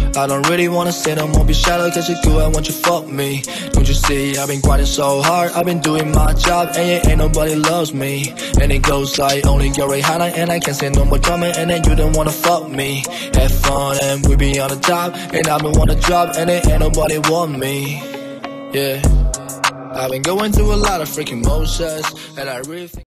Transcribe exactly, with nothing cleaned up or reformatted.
I don't really wanna say no more, be shallow, cause you're good, I want you fuck me. Don't you see, I've been grinding so hard, I've been doing my job, and yeah, ain't nobody loves me. And it goes like, only your Rihanna, and I can't say no more drama, and then you don't wanna fuck me. Have fun, and we be on the top, and I don't wanna drop, and it ain't nobody want me. Yeah, I've been going through a lot of freaking motions, and I really think